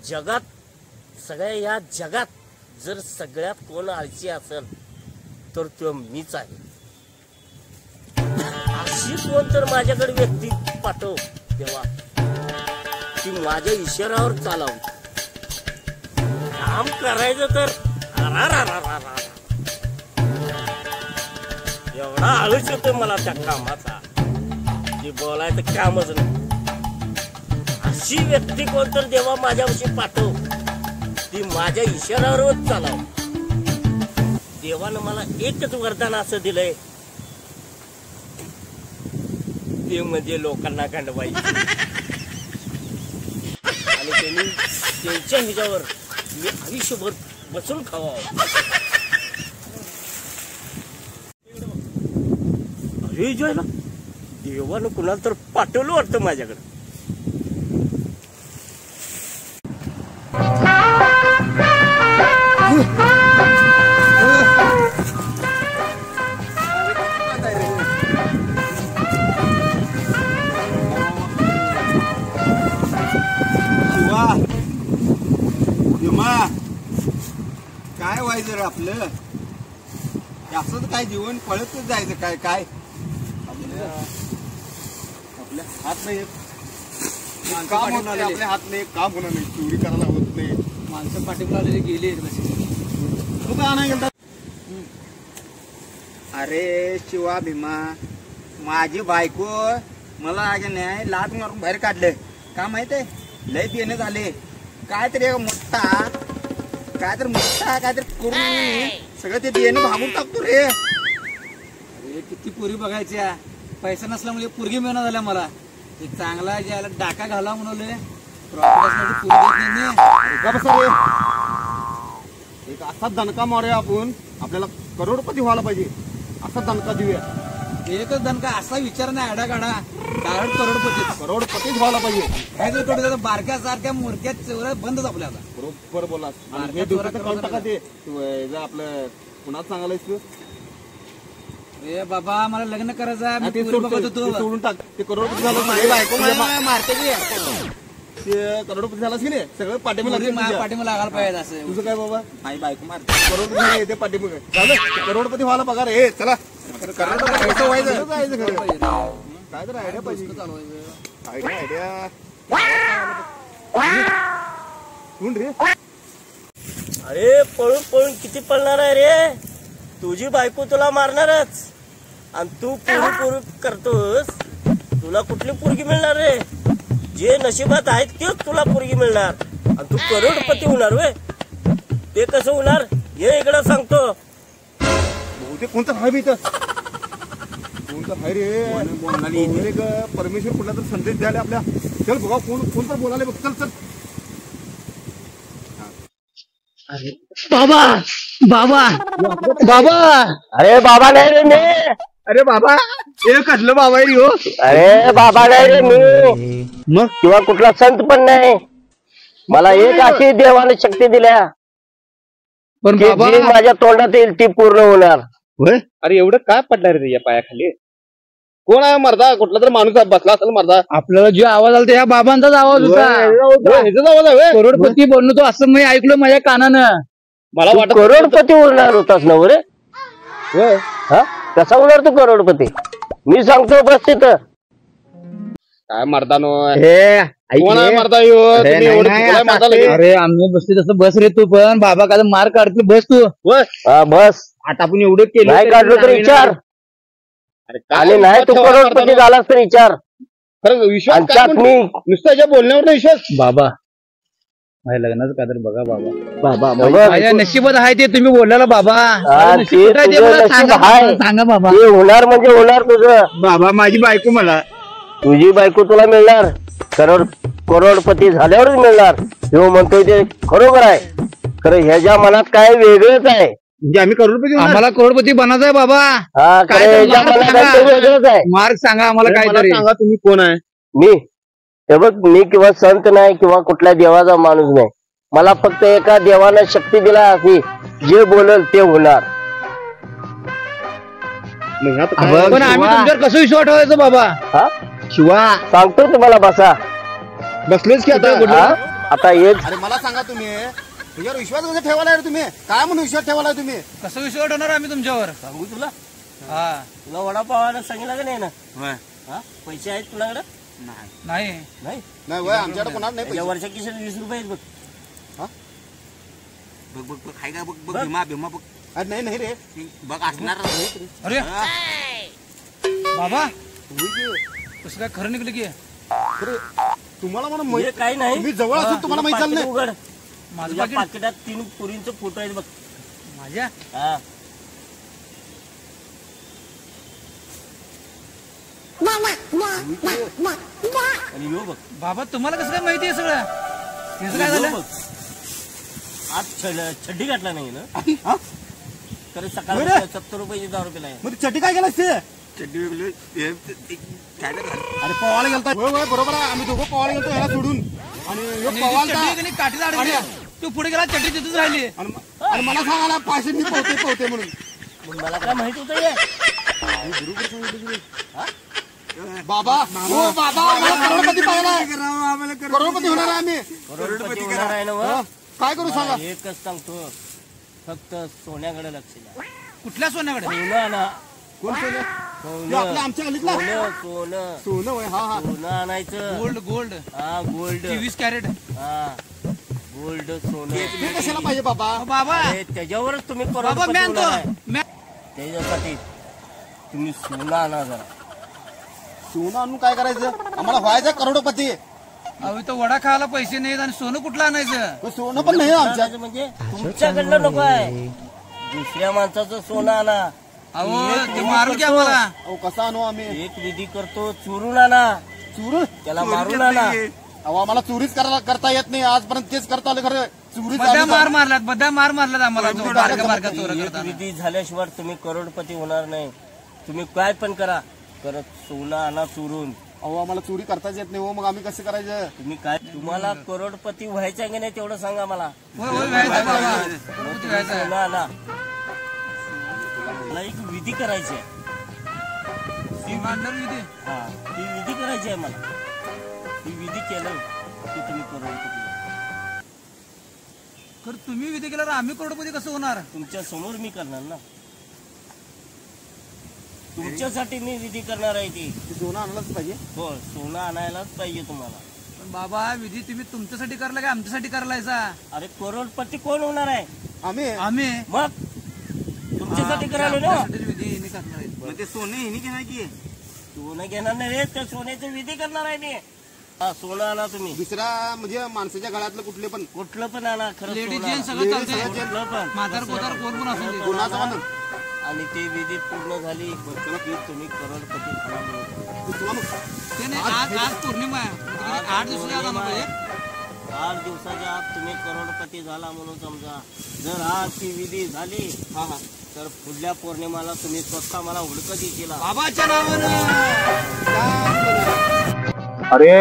जगात सगळ्या या जगात जर सगळ्यात कोण आळशी असेल तर तो मीच आहे. अशी कोण तर माझ्याकडे व्यक्ती पाठव तेव्हा ती माझ्या इशाऱ्यावर चालावं. काम करायचं तर एवढा आळस येतो मला त्या कामाचा की बोलायचं कामच नाही. अशी व्यक्ती कोण तर देवा माझ्याविषयी पाठव ती माझ्या इशाऱ्यावरच चालावं. देवानं मला एकच वरदान असं दिलंय ते म्हणजे लोकांना गंडवायचं आणि त्यांनी त्यांच्या ह्याच्यावर मी आयुष्यभर बसून खावावं. अरे जोयला देवानं कुणाला तर पाठवलं वाटतं माझ्याकडे. काय व्हायचं रे आपलं असंच काय जीवन पळतच जायचं काय काय आपल्या हात नाही काम होणार आपल्या हात नाही काम होणार नाही चोरी करायला होत नाही माणसं पाठीमागे आलेले गेले तू का नाही गेला. अरे शिवा भीमा माझी बायको मला न्याय लात मारून बाहेर काढलं का माहित आहे लय देणे झाले काहीतरी मोठा काहीतरी करून सगळं ते देणं भागून टाकतो रे. अरे किती पुरी बघायच्या पैसा नसल्यामुळे पुरगी मिळणार झाल्या मला ते चांगला ज्याला डाका घाला म्हणले एक असाच दणका मारूया आपण आपल्याला करोडपती व्हायला पाहिजे असा दणका देऊया. एकच दणका असा विचार नाही आडागाडा डायरेक्ट करोडपतीच व्हायला पाहिजे. काय जर कडे बारक्या सारख्या मोरक्या चोऱ्या बंदच आपल्याला बरोबर बोला. ते आपलं पुन्हा सांगायलास तू ए बाबा मला लग्न करायचं आहे सोडून टाक ते करोडपती झालं मारते ते करोडपती झालास की नाही सगळं पाठीमागे लागायला पाहिजे असं तुझं काय बाबा माझी बायको मारते करोडपती येते पाठीमागे झालं करोडपती व्हायला पगार हे चला पैसा व्हायचं काय तर आयडिया पाहिजे आयडिया कोण रे. अरे पळून पळून किती पळणार आहे रे तुझी बायको तुला मारणारच आणि तू पुरू करतोस तुला कुठली पोरगी मिळणार रे. जे नशिबात आहेत तेच तुला पोरगी मिळणार आणि तू करोडपती होणार वे ते कसं होणार हे इकडं सांगतो. बहुतेक कोणतं हाय मी कोणतं हाय रे परमेश्वर कुठला तर संदेश द्यायला आपल्या चल बघा कोण तर बोलायला बघ चल चल. बाबा बाबा बाबा अरे बाबा नाही रे मी. अरे बाबा हे कसलं बाबा आहे हो. अरे बाबा नाही रे मी मग किंवा कुठला संत पण नाही. मला एक अशी देवाने शक्ती दिल्या पण माझ्या तोंडात येईल ती पूर्ण होणार. अरे एवढं काय पडणार रे या पायाखाली कोण आहे मर्दा कुठला तर माणूस बसला असेल मर्दा. आपल्याला जो आवाज आला त्या बाबांचाच आवाज होता ह्याचाच आवाज आहे करोडपती बनलो तो असं मी ऐकलं माझ्या कानानं. मला वाटत करोडपती होणार होतास ना रे. कसा होणार तू करोडपती मी सांगतो बस तिथं काय मर्दानो अरे आम्ही बसते तसं बस रे तू पण बाबा काय मार काढते बस तू बस आता आपण एवढं केलं नाही काढलो तर विचार आणि नाही तू करोडपती झालास तर विचार. मी नुसतं बोलण्यावर विश्वास बाबा माझ्या लग्नाचं काय तर बघा बाबा माझ्या नशिबात आहे ते तुम्ही बोलायला बाबा सांगा बाबा होणार म्हणजे होणार तुझं. बाबा माझी बायको मला तुझी बायको तुला मिळणार करोडपती झाल्यावरच मिळणार हे म्हणतोय ते खरोबर आहे. खरं ह्याच्या मनात काय वेगळंच आहे म्हणजे आम्ही करोडपती आम्हाला करोडपती बनायचं आहे बाबा. वेगळंच आहे. मार्ग सांगा आम्हाला काय सांगा तुम्ही कोण आहे. मी हे बघ मी किंवा संत नाही किंवा कुठल्या देवाचा माणूस नाही. मला फक्त एका देवानं शक्ती दिला अशी जे बोलल ते होणार. पण आम्ही तुमच्यावर कसं विश्वास ठेवायचं बाबा. हा शिवा सांगतो तुम्हाला बसा बसलेच की आता आता एक अरे मला सांगा तुम्ही तुझ्यावर विश्वास कसा ठेवायला रे तुम्ही? काय म्हणून विश्वास ठेवायला तुम्ही? कसं विश्वास ठेवणार आम्ही तुमच्यावर? सांगू तुला हा तुला वडापावाला सांगितलं का नाही ना? हा पैसे आहेत तुझ्याकडे? नाही नाही नाही वय आमच्याकडे कोणाला नाही त्याच्या पैसे. वर्षा किशन 20 रुपये आहेत बघ. बघ बघ बघ हाय का बघ बघ भीमा भीमा बघ अरे नाही नाही रे बघ असणार अरे बाबा होय की. कसं काय खरं निघलं की? अरे तुम्हाला म्हणून हे माहित काही नाही तुम्ही जवळ असून तुम्हाला माहित झालं पाकिट नाही. उघड माझं तुझ्या पाकीट पाकिटात 3 पुरींचे फोटो आहेत बघ. माझ्या हा आणि यो बघ बाबा तुम्हाला कसं काय माहिती आहे सगळं? त्याचं काय यो झालं? बघ. आज छड्डी घातला नाही ना? हा? तर सकाळ बरं. 70 रुपयाची 10 रुपयाला आहे. मग ती चड्डी काय केलास ते? चड्डी वेगळी काय झालं अरे पवायला गेलता. होय होय बरोबर आहे. आम्ही दोघं पवायला गेलतो ह्याला सोडून आणि ह्यो आणि पवालता. चड्डी आहे की नाही, काठीला अडकली. तू पुढे गेला चड्डी तिथेच राहिली. आणि मला सांगायला पाचशे मी पोहते म्हणून. मग मला काय माहित होतं हे? बाबा हो बाबा आम्हाला करोडपती पाहिला करोडपती होणार आहे आम्ही. करोडपती होणार आहे ना व? हा, काय करू सांगा? एकच सांगतो फक्त सोन्याकडे लक्ष द्या. कुठल्या सोन्याकडे? सोनं आणा. कोण सोनं? हे सोनं आपल्या आमच्या गल्लीतला सोनं सोनं सोनं होय हा हा सोनं आणायचं. गोल्ड गोल्ड हा गोल्ड 23 कॅरेट. हा गोल्ड सोनं. हे कशाला पाहिजे बाबा? बाबा अरे, त्याच्यावरच तुम्ही बाबा करोडपती मी होणार आहे. आणतो त्याच्यासाठी तुम्ही सोनं आणा जरा. सोनं आणून काय करायचं? आम्हाला व्हायचं करोडपती. अहो इथं वडा खायला पैसे नाहीत आणि सोनं कुठलं आणायचं? पण सोनं पण नाही आमच्या. आणायचं म्हणजे तुमच्याकडलं नको आहे, दुसऱ्या माणसाचं सोनं आणा. अहो ते मारू की आम्हाला. अहो कसा आणू आम्ही? एक विधी करतो चोरून आणा, चोरून? त्याला मारून आणा. अहो आम्हाला चोरीच करता येत नाही. आजपर्यंत तेच करता आलं खरं. चोरीच बद्दा आम्ही मार मारलात बद्दा मार मारलात आम्हाला बारका चोर एक करताना. विधी झाल्याशिवाय तुम्ही करोडपती होणार नाही. तुम्ही काय पण करा, करत सोनं आणा चोरून. अहो आम्हाला चोरी करताच येत नाही हो. मग आम्ही कसं करायचं? तुम्ही काय तुम्हाला करोडपती व्हायचं आहे की नाही तेवढं सांगा मला. होय होय व्हायचं बाबा. करोडपती व्हायचं आहे. सोनं आणा. मला एक विधी करायची आहे. ती मांडणार विधी. हा ती विधी करायची आहे मला. ती विधी केलं की तुम्ही करोडपती व्हाल. खरं तुम्ही विधी केल्यावर आम्ही करोडपती कसं होणार? तुमच्या समोर मी करणार ना. तुमच्यासाठी मी विधी करणार आहे ती. ते सोनं आणलंच पाहिजे. हो सोनं आणायलाच पाहिजे तुम्हाला. पण बाबा विधी तुम्ही तुमच्यासाठी करला का आमच्यासाठी करलायचा? अरे करोडपती कोण होणार आहे? आम्ही आम्ही मग तुमच्यासाठी करायला ना. आपल्यासाठी विधी यांनी करणार आहेत. मग ते सोने हिनी घेणार की सोनं घेणार नाही रे, त्या सोन्याची विधी करणार आहे मी. हा सोनं आणा तुम्ही. दुसरा म्हणजे माणसाच्या गळ्यातलं कुठले पण कुठलं पण आणा. खरं लेडीज सोनं जेंट्स आणा. सगळं Ladies चालतंय. सगळं कुठलं पण. म्हातार कोतार कोण पण असू दे. गुन्हाचं म्हणून आणि ती विधी पूर्ण झाली की तुम्ही करोडपती होणार म्हणून. दुसरा मग ते नाही आज पौर्णिमा आहे. 8 दिवसाच्या आत आलं पाहिजे. 8 दिवसाच्या आत तुम्ही करोडपती झाला म्हणून समजा. जर आज ती विधी झाली हा हा तर पुढल्या पौर्णिमाला तुम्ही स्वतः मला हुडकत येतील. बाबाच्या नावानं. अरे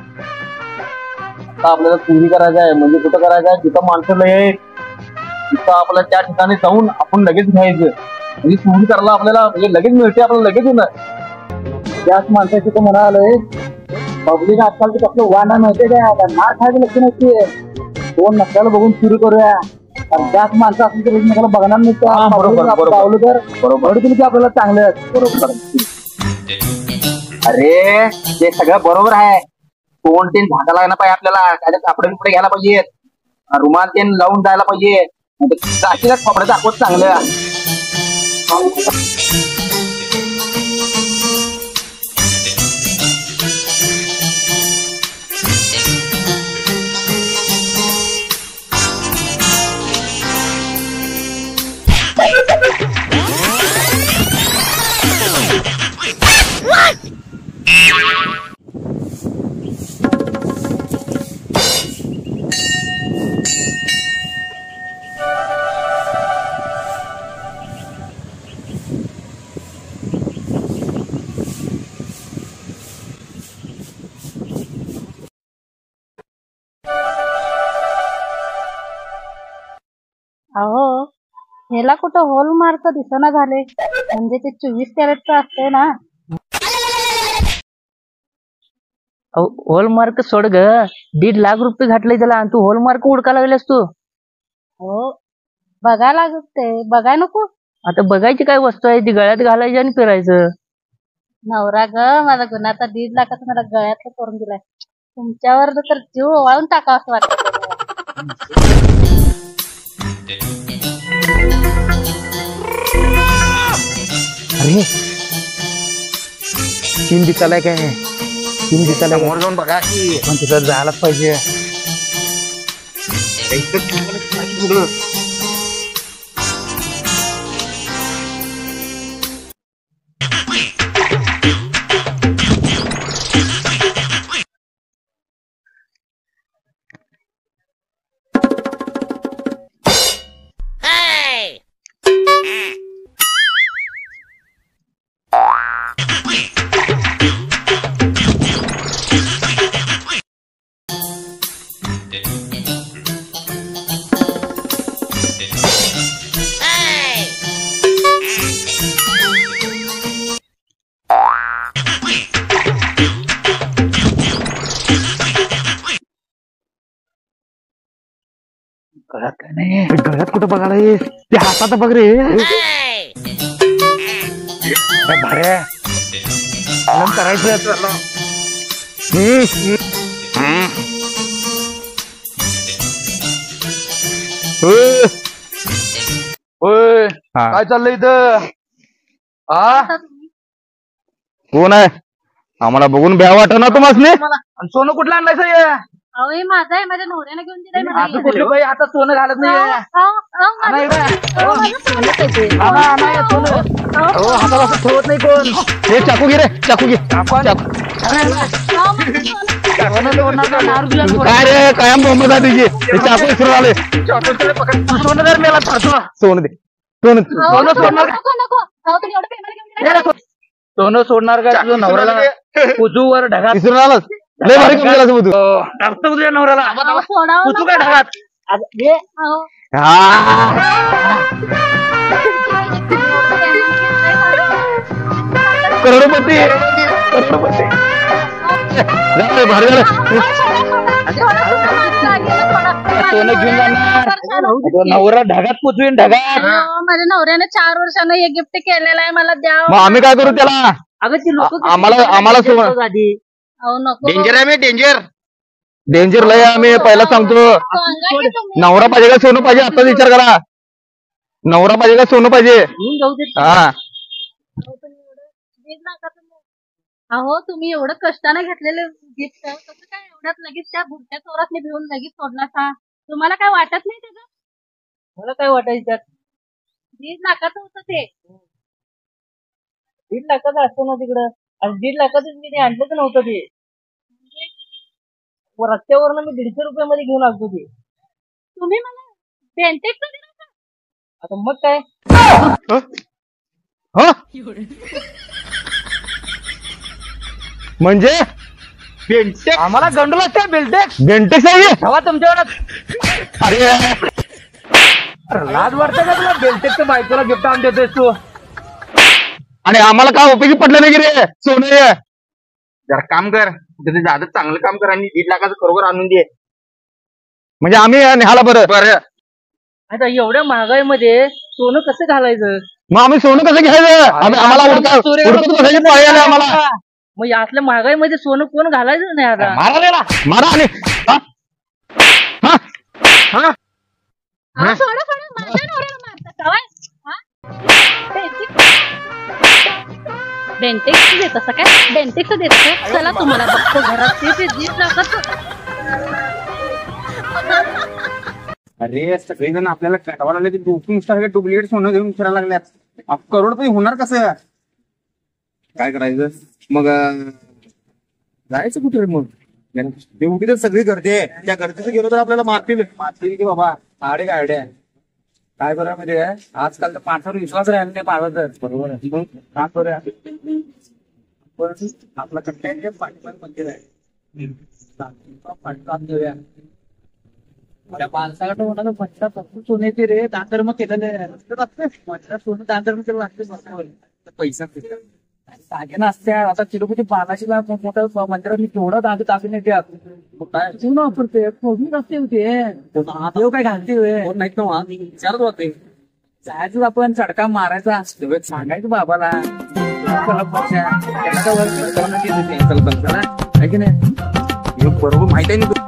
आता आपल्याला चोरी करायचं आहे म्हणजे कुठं करायचं आहे? जिथं माणसं लय आहेत तिथं आपल्याला त्या ठिकाणी जाऊन आपण लगेच घ्यायचं. म्हणजे चोरी करायला आपल्याला म्हणजे लगेच मिळते, आपल्याला लगेच येणार. त्याच माणसाची तर म्हणालय पब्लिक आजकालचं कसलं वाना माहितीये काय? आता मार खायचं लक्ष नसते. दोन नसल्याला बघून चोरी करूया. आणि त्याच माणसं असली तर एकमेकाला बघणार नाही. पावलं तर बरोबर की आपल्याला चांगलं बरोबर. अरे ते सगळं बरोबर आहे. तोंड तीन झाका लागला पाहिजे आपल्याला. काय कापडे बिपडे घ्यायला पाहिजेत. रुमाल तीन लावून जायला पाहिजे. काशीला कपडे दाखवत चांगलं. अहो ह्याला कुठं होल मार्क दिसना झाले. म्हणजे ते 24 कॅरेटचं असतंय ना. हॉलमार्क सोड ग, 1.5 लाख रुपये घातले त्याला आणि तू हॉलमार्क उडका लागलेस तू. हो बघायला लागते, बघाय नको. आता बघायची काय वस्तू आहे ती गळ्यात घालायची आणि फिरायचं. नवरा ग माझा गुन्हाचा 1.5 लाखाचा मला गळ्यातलं करून दिलाय. तुमच्यावर तर जीव ओवाळून टाका असं वाटतं. अरे 3 दिसायला काय 3 दिसायला समोर जाऊन बघा की पण तिथं जायलाच पाहिजे. गळ्यात काय नाही, गळ्यात कुठं बघायला ये ते हातात बघ रे. भाड्या करायचं काय चाललंय इथं? कोण आहे? आम्हाला बघून भ्या वाटत ना तुम्हाला. सोनं कुठलं आणलायचं? अहो हे माझं आहे, माझ्या नवऱ्याने घेऊन दिलंय मला हे. कुठली बाई हातात सोनं घालत नाही. हातात असं ठेवत नाही कोण. हे चाकू घे रे, चाकू घे. काय रे कायम बोंब तुझी. चाकू विसरून आले. सोनं जर मेला सोनं दे. सोनं सोनं सोडणार काय तुझं नवऱ्याला उजूवर ढगात विसरून आलास. लय भारी काम केलं तू. टाकतो तुझ्या नवऱ्याला तू काय ढगात. करोडपती करोडपती भारी झालं. सोनं घेऊन जाणार नवरा ढगात पोचवीन ढगात. माझ्या नवऱ्याने 4 वर्षानं हे गिफ्ट केलेलं आहे, मला द्या. मग आम्ही काय करू त्याला? अगं ती लोक आम्हाला सोनं नको डेंजर आहे मी डेंजर. डेंजर लय आम्ही पहिला सांगतो. नवरा पाहिजे का सोनं पाहिजे आता विचार करा. नवरा पाहिजे का सोनं पाहिजे? हा अहो तुम्ही एवढं कष्टाने घेतलेले गिफ्ट कसं काय एवढ्यात लगेच त्या बुरट्या चोरातने भिवून लगेच सोडला का? तुम्हाला काय वाटत नाही त्याचं? मला काय वाटायचं 1.5 लाखाचं होतं ते. 1.5 लाखाचं असतं ना तिकडं. आणि 1.5 लाखाचं मी ते आणलंच नव्हतं ते. रस्त्यावरनं मी 150 रुपयामध्ये घेऊन आलतो ते. तुम्ही मला बेंटेक्स दिलं का? आता मग काय म्हणजे बेंटेक्स आम्हाला गंडूला त्या बेंटेक्स आहे हवा तुमच्यावर. अरे लाज वाटतं का तुला? बेंटेक्सच्या बायकोला गिफ्ट आणून देतोय तू आणि आम्हाला काय उपयोगी पडलं नाही की रे सोनं. जरा काम कर तिथे जादा चांगलं काम कर आणि 1.5 लाखाचं खरोखर आणून दे. म्हणजे आम्ही न्याला बरं. आता एवढ्या महागाईमध्ये सोनं कसं घालायचं? मग आम्ही सोनं कसं घ्यायचं? आम्हाला उडकत पाळी आले आम्हाला. मग असल्या महागाईमध्ये सोनं कोण घालायचं नाही आता. मारा आणि सोडा माझ्या नवऱ्याला मारतात काय? बेंटेक्स देत असं काय? बेंटेक्स देत चला तुम्हाला बघतो घरात ते 1.5 लाखाचं. अरे सगळेजण आपल्याला कटवायला लागले. ते डुप्लिकेट सोनं घेऊन फिरायला लागल्यात. करोडपती होणार कसं? काय करायचं मग? जायचं कुठे मग? देवटी तर सगळी गर्दी आहे. त्या गर्दीचं गेलो तर आपल्याला मारतील की बाबा. आडे काय आयडिया काय बरं म्हणजे आजकाल तर पाठावर विश्वास राहिला नाही पाहिला तर. बरोबर आहे. मग काय करूया आपण? आपला कंटेंट पाठिंबा मंदिर आहे पाठकाम देऊया. त्या माणसाकडे होणार म्हणतात सोने येते रे दांतर मग केलेलं सोनं दांतर मग लागते पैसा दागिना असत्या आता तिरुपती बालाजीला मोठ्या मंदिरात मी केवढा दागिने येतात तू ना वापरते फोडणीच असते होते देव काय घालते नाहीत ना विचारत होते जायचं आपण चडका मारायचा असतो सांगायचं बाबाला की नाही बरोबर माहित आहे ना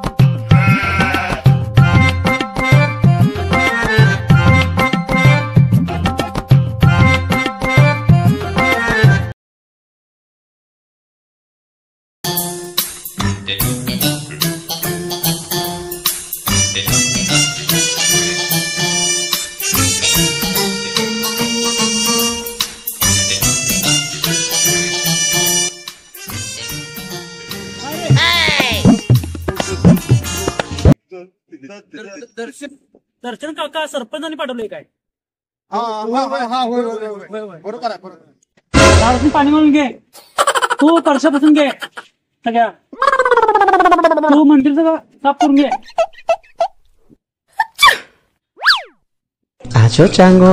दर्शन काका सरपंचांनी पाठवलंय काय बरोबर आहे दारातून पाणी म्हणून घे तू परशापासून घे सगळ्या तू मंदिर सगळं साफ करून घे Acho chango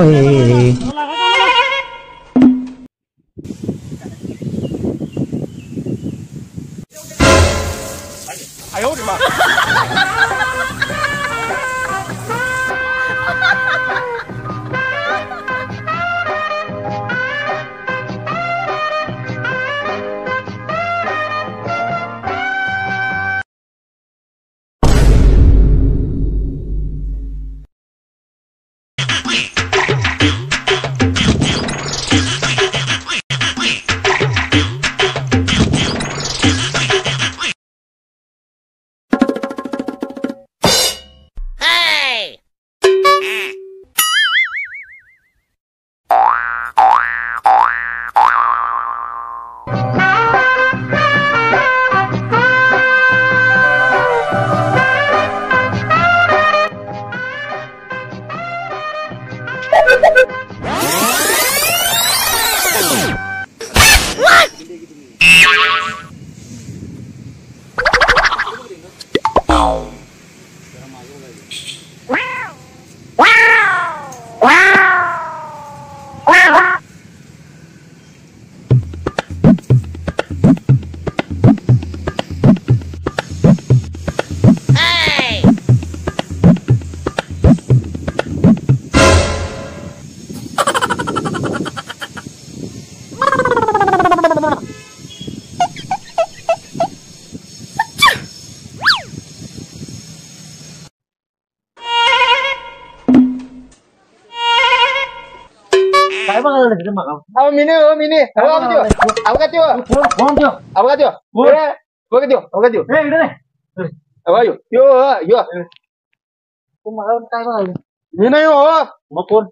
मी नाही हो मग कोण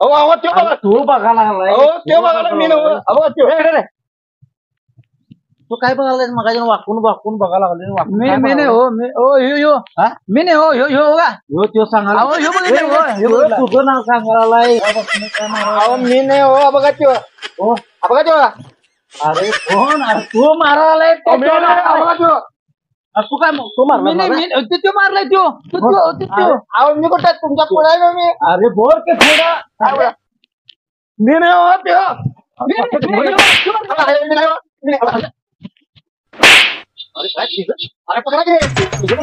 तू बघायला तू काय बघायला मग वाकून वाकून बघायला लागले मी नाही हो मी मी नाही हो ह्यो त्यो सांगा तुझं नाव सांगायला मी नाही हो बघा त्यो बघा त्यो अरे कोण तू मारायला तू काय तू मारलाय मी कुठे तुमच्या पुढे आहे मी अरे बोल के थोडा मी नाही हो त्यो अरे काय अरे पकडा की तुझं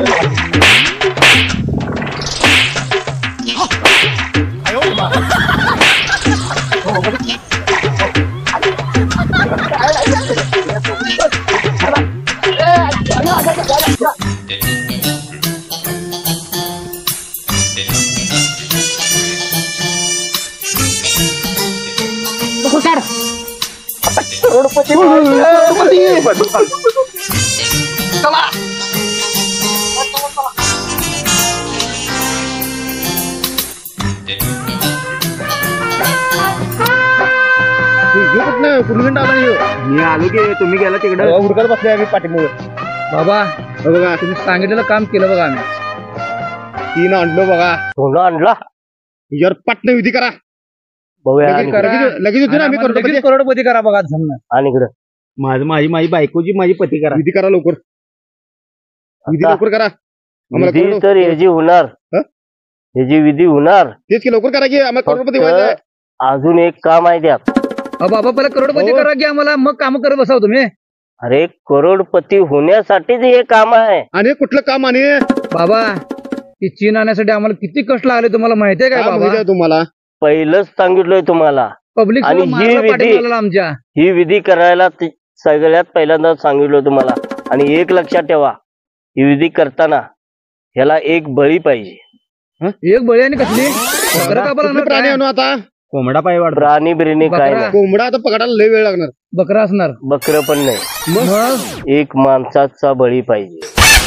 मी आलो की तुम्ही गेला तिकडे हुडकत बसले आम्ही पाठीमुळे बाबा बघा तुम्ही सांगितलेलं काम केलं बघा आम्ही तीन आणलो बघा सोनं आणला यार पटन विधी करा लगेच होती ना आम्ही करोडपती करा बघा जमणं आणि इकडं माझी बायकोची माझी पती करा विधी करा लवकर विधी लवकर करा विधी तर याची होणार याची विधी होणार तेच की लवकर करा की आम्हाला करोडपती व्हायचं अजून एक काम आहे त्यात बाबा पहिला करोडपती करा की आम्हाला, मग काम करत बसाव तुम्ही. अरे करोडपती होण्यासाठीच हे काम आहे. आणि कुठलं काम आणि बाबा ती चीन आणण्यासाठी आम्हाला किती कष्ट लागले तुम्हाला माहितीये काय बाबा? तुम्हाला पहिलंच सांगितलंय तुम्हाला. पब्लिक आणि ही विधी आमच्या ही विधी करायला सगळ्यात पहिल्यांदा सांगितलं तुम्हाला. आणि एक लक्षात ठेवा, ही विधी करताना ह्याला एक बळी पाहिजे. एक बळी आणि कसली प्राणी आणू आता? कोंबडा पाहिजे वाटत. प्राणी बिरणी काय नाही. कोंबडा आता पकडायला लय वेळ लागणार. बकरा असणार. बकर पण नाही, मग एक माणसाचा बळी पाहिजे.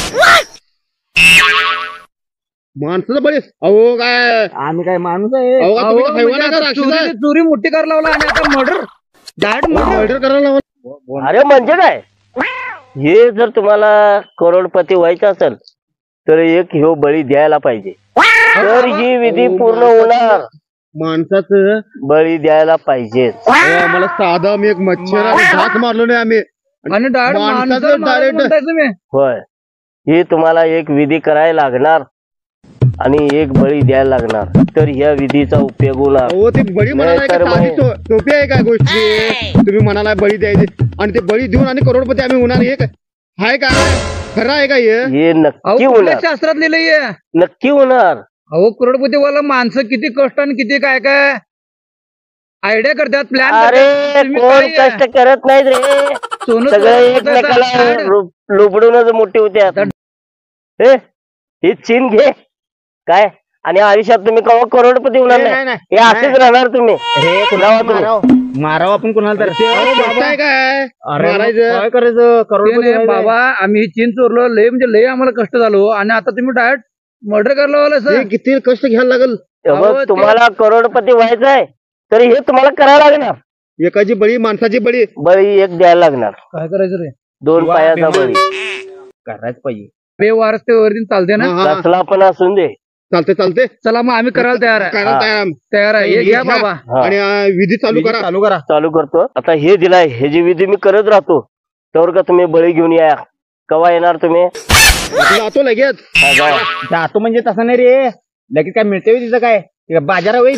माणसाचा बळी? अहो काय आम्ही काय माणूस आहे? अहो, का तुम्ही काय हैवान आहे का? राक्षस आहे? चोरी मोठी कर लावला आणि आता मर्डर डायरेक्ट मर्डर करायला लावलं. अरे म्हणजे काय, हे जर तुम्हाला करोडपती व्हायचं असेल तर एक ह्यो बळी द्यायला पाहिजे, तर ही विधी पूर्ण होणार. माणसाचं बळी द्यायला पाहिजे. मला साधा मी एक मच्छर आणि घास मारलो नाही आम्ही. आणि माणसाचं direct. होय, ही तुम्हाला एक विधी करायला लागणार आणि एक बळी द्यायला लागणार, तर ह्या विधीचा उपयोग होणार. हो ते बळी म्हणाला नाही तर मग- सोपी आहे काय गोष्टी? तुम्ही म्हणाला बळी द्यायची आणि ते बळी देऊन आणि करोडपती आम्ही होणार, हे हाय काय? खरं आहे का हे नक्की होणार, शास्त्रात लिहिलंय. नक्की होणार. अहो करोडपती वाला माणसं किती कष्ट आणि किती काय काय आयडिया करतात, प्लॅन. अरे कोण कष्ट करत नाहीत रे, सगळे एकमेकाला लुबडूनच मोठी होत्या. हे चीन घे काय, आणि आयुष्यात तुम्ही कवा करोडपती होणार नाही, हे असेच राहणार तुम्ही. मारावं आपण कोणाला तर. काय काय मारायचं? काय करायचं? करोडपती बाबा आम्ही चीन चोरलो, लय म्हणजे लय आम्हाला कष्ट झालो आणि आता तुम्ही डायरेक्ट मर्डर करायला लावलं सर. किती कष्ट घ्यायला लागल? तुम्हाला करोडपती व्हायचंय तर हे तुम्हाला करायला लागणार. एकाची बळी, माणसाची बळी. बळी एक द्यायला लागणार. काय करायचं रे? 2 पायाचा बळी करायच पाहिजे. बेवारस ते वरती चालते ना? कसला पण असून दे, चालते चालते. चला मग आम्ही करायला तयार आहे. तयार आहे. हे घ्या बाबा. आणि विधी चालू करा. चालू करतो. आता हे दिलाय, हे जी विधी मी करत राहतो तर का तुम्ही बळी घेऊन या. कवा येणार तुम्ही? जातो लगेच. जातो म्हणजे तसं नाही रे, लगेच काय मिळते तिथं काय बाजारा होईल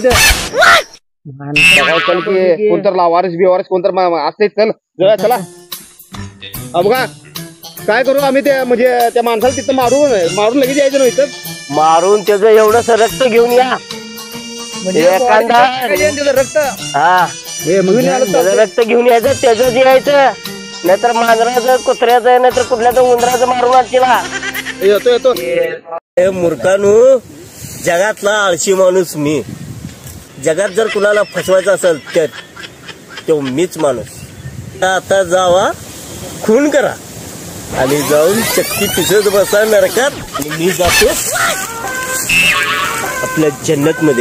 कोणतर लावारस बिवारस कोणतर असते. चल चला. बघा काय करू आम्ही, ते म्हणजे त्या माणसाला तिथं मारून लगेच यायचं नाही. इथं मारून त्याचं एवढंच रक्त घेऊन या. एखादा रक्त रक्त घेऊन यायचं, त्याचं यायचं, नाहीतर मांजराचं, कुत्र्याचं, नाहीतर कुठल्या तर उंदराचं मारून आणशीला. येतो. मूर्खानू, जगातला आळशी माणूस मी. जगात जर कुणाला फसवायचं असेल तर तो मीच माणूस. आता जावा, खून करा आणि जाऊन चक्की पिसत बसा नरकात. आणि मी जातो आपल्या जन्नत मध्ये.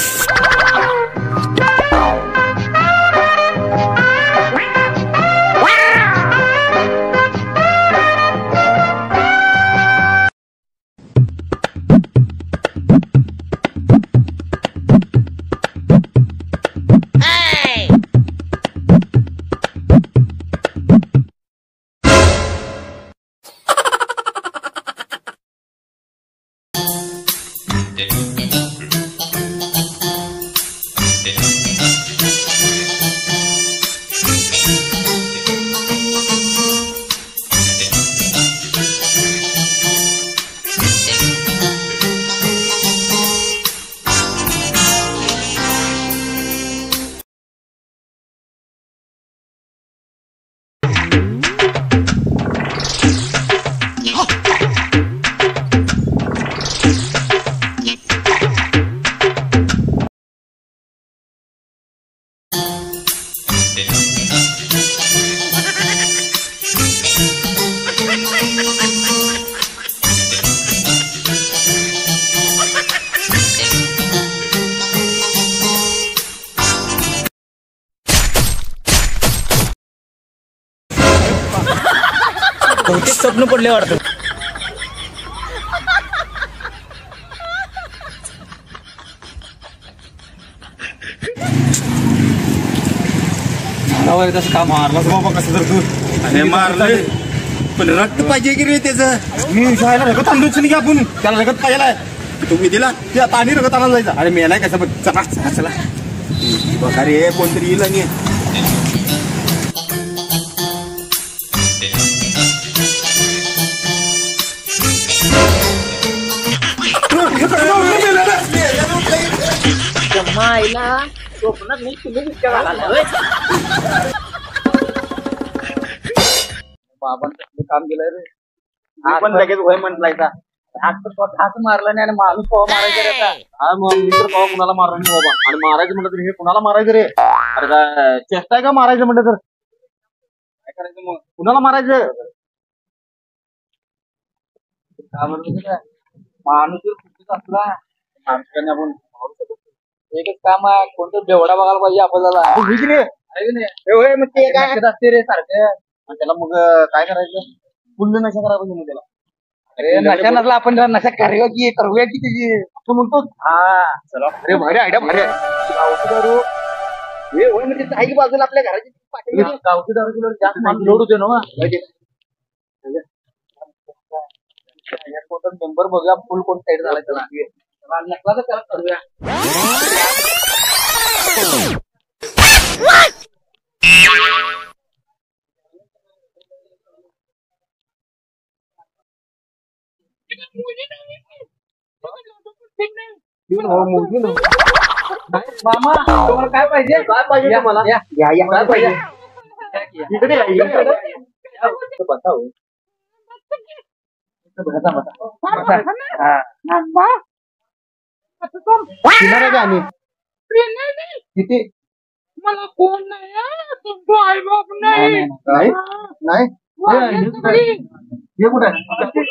बहुतेक स्वप्न पडले वाटतं. का मारलास बाबा कसं तर तू? अरे मारलंय पण रक्त पाहिजे की रे त्याचं. मी शाळेला रगत आणलोच नाही की आपण, त्याला रगत पाहिजे. तुम्ही दिला ते आता आणि रगत आणायला जायचा. अरे मेलाय कसं बघ. चला चला चला बघा रे, कोणतरी येईल आणि मायला स्वप्नात मी तुम्ही इतक्या घालायला होय. बाबांचं काम केलंय रे पण लगेच होय म्हटलाय का घास मारला नाही आणि माणूस कवा मारायचं रे आता. हा मग मी तर कवा कुणाला मारला नाही बाबा आणि मारायचं म्हटलं तर हे कुणाला मारायचं रे अरे काय चेष्टा आहे का मारायचं म्हटलं तर काय करायचं मग कुणाला मारायचं काय म्हणतो काय माणूस जर चुकीचा असला माणसाने आपण मारू शकतो. एकच काम आहे कोणतं बेवडा बघायला पाहिजे आपल्याला असते रे सारखं त्याला मग काय करायचं फुल्ल नशा करायला पाहिजे मग त्याला. अरे नशा नसला आपण नशा करूया की त्याची असं म्हणतो. हा चला अरे भारी आयडिया भारी गावठी दारू हे होय म्हणजे आहे की बाजूला आपल्या घराची गावठी दारू तुला जास्त लोड होते ना मेंबर बघूया फुल कोण साईड झाला त्याला नसला तर त्याला करूया. मामा तुम्हाला काय पाहिजे तुम्हाला काय पाहिजे इकडे बताओ किती मला कोण नाही तुमचं आई बाप नाही हे कुठे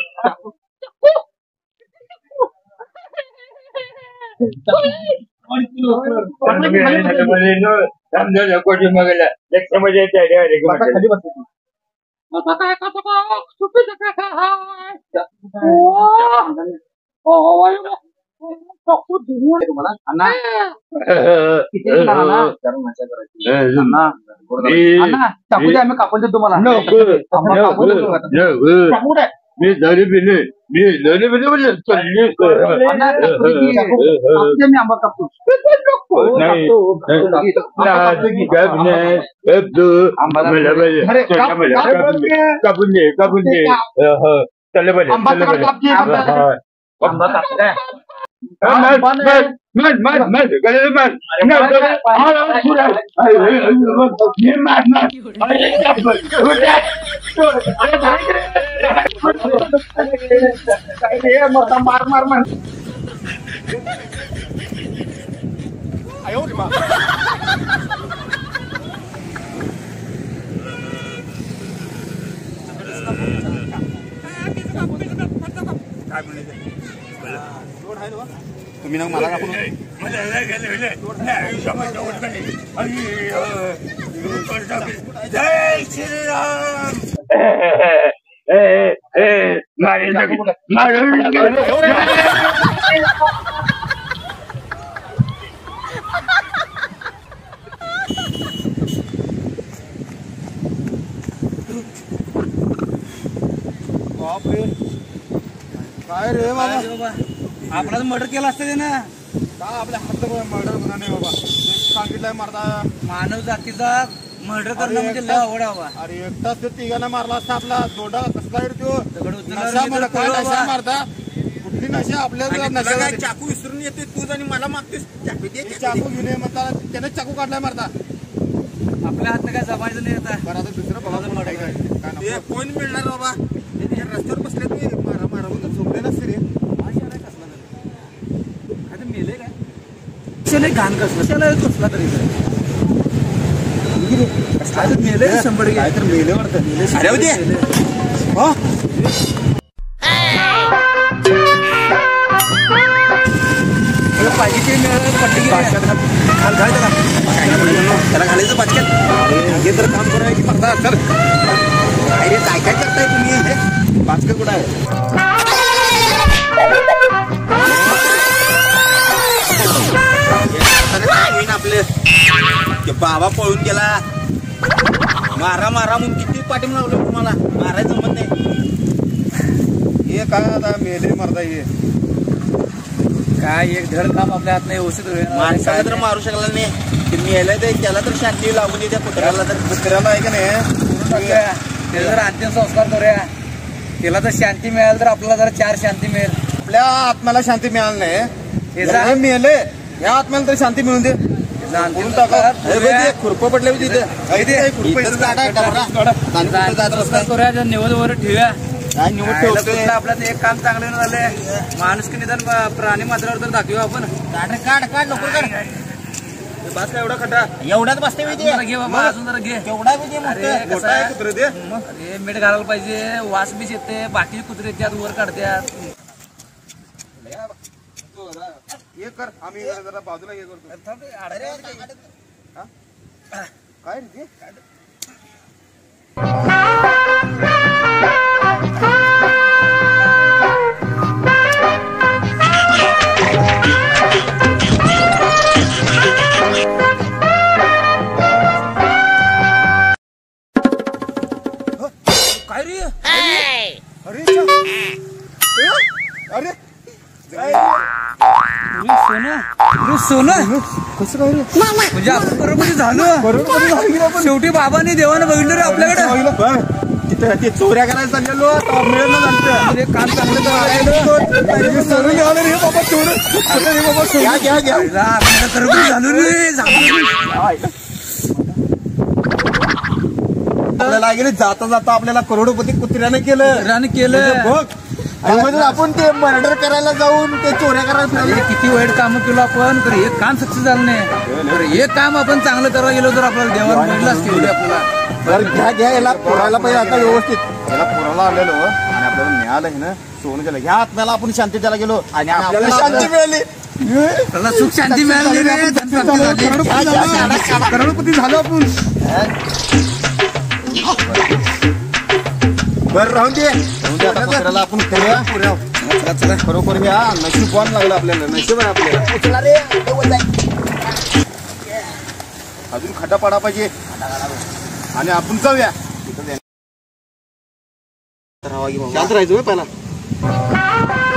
टाकू द्या आम्ही कापून देतो तुम्हाला मी जरी बिले आंबा कापतो कापून दे चले मार मार मार तुम्ही ना मला कापून जय श्रीराम काय रे बाबा आपला मर्डर केला असतं ते ना का आपल्या हात मर्डर गुन्हा नाही बाबा सांगितलंय मारता मानव जातीचा मर्डर करणं म्हणजे लय आवड हवा. अरे एकटाच तिघांना मारला असता आपला दोडा कसला नशा मारता कुठली नशा आपल्या नशा चाकू विसरून येते तू आणि मला मागतेस चाकू घेऊन ये म्हणता त्याने चाकू काढलाय मारता आपल्या हात काय जमायचं नाही आता बरं आता दुसरं बघा काय कोण मिळणार बाबा रस्त्यावर बसले ते मारा मारा म्हणून झोपले नसते रे मेले काय घाण कसला कसला तरी मेले 100 काय तर मेले वाटतं पाहिजे ते त्याला घालायचं पाचक्यात हे तर काम करायचं की पडदा सर अरे काय काय करताय तुम्ही पाचक्यात कुठं आहे आपले बाबा पळून गेला मारा मारा म्हणून किती पाठीम लावलं तुम्हाला मारायचं जमत नाही हे काय आता मेले मरता हे काय एक धड काम आपल्या हात नाही औषध माणसाला तर मारू शकला नाही ते मेलं ते त्याला तर शांती लागून दे त्या कुत्र्याला तर कुत्र्याला आहे का नाही त्याला जर अंतिम संस्कार करूया त्याला जर शांती मिळाल तर आपल्याला जरा 4 शांती मिळेल आपल्या आत्म्याला शांती मिळाली नाही मेले या आत्म्याला तरी शांती मिळून दे. बोलून टाका. खुरपं पडले तिथे निवड वर ठेवूया. काय निवड ठेवतोय आपल्याला एक काम चांगलं झालंय. माणूस की निदान प्राणी मात्रावर तर दाखवूया आपण. काढ लवकर काढ. बस का एवढा खड्डा एवढ्यात बसते मी ते घे बाबा अजून जरा घे. एवढा मी ते मोठा आहे कुत्रे ते. अरे मीठ घालायला पाहिजे. वास बीस येते. बाकीचे कुत्रे त्यात वर काढतात. हे कर आम्ही जरा बाजूला हे करतो. काय रे ते काय रे अरे अरे सोनं कसं काय रे म्हणजे आपण बरोबर झालो. शेवटी बाबांनी देवानं बघितलं रे आपल्याकडे. ते चोऱ्या करायला चाललेलो मिळेल ना जाणतं. काम चांगलं सोडून घ्या रे बाबा चोर रे बाबा घ्या झालो रे. आपल्याला गेले जाता जाता आपल्याला करोडोपती कुत्र्याने केलं बघ. आपण ते मर्डर करायला जाऊन ते चोऱ्या करायला किती वाईट काम केलं आपण तर एक काम सक्सेस झालं नाही. तर एक काम आपण चांगलं करायला गेलो तर आपल्याला देवाला बघितलं असते आपल्याला. तर घ्या याला पुरायला पाहिजे आता व्यवस्थित. याला पुरायला आलेलो आणि आपल्याला मिळालं हे ना सोनं गेलं. ह्या आत्म्याला आपण शांती द्यायला गेलो आणि आपल्याला शांती मिळाली. त्याला सुख शांती मिळाली रे. करोडपती झालो आपण. बरं राहून दे आता आपण करूया खरोखर घ्या. नशीब बॉन लागलं आपल्याला. नशीब आहे आपल्याला. अजून खड्डा पडा पाहिजे आणि आपण जाऊया. शांत राहायचं पहिला.